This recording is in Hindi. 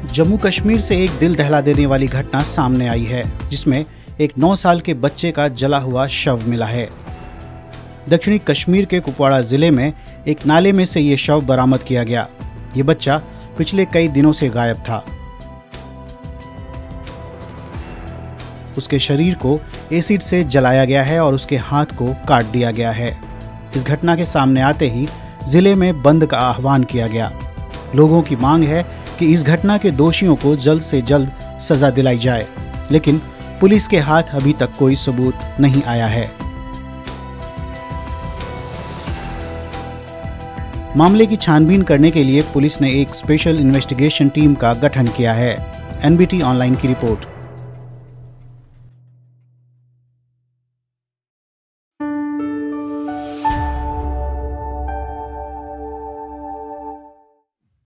जम्मू कश्मीर से एक दिल दहला देने वाली घटना सामने आई है, जिसमें एक 9 साल के बच्चे का जला हुआ शव मिला है। दक्षिणी कश्मीर के कुपवाड़ा जिले में एक नाले में से ये शव बरामद किया गया। ये बच्चा पिछले कई दिनों से गायब था। उसके शरीर को एसिड से जलाया गया है और उसके हाथ को काट दिया गया है। इस घटना के सामने आते ही जिले में बंद का आह्वान किया गया। लोगों की मांग है कि इस घटना के दोषियों को जल्द से जल्द सजा दिलाई जाए, लेकिन पुलिस के हाथ अभी तक कोई सबूत नहीं आया है। मामले की छानबीन करने के लिए पुलिस ने एक स्पेशल इन्वेस्टिगेशन टीम का गठन किया है। NBT ऑनलाइन की रिपोर्ट।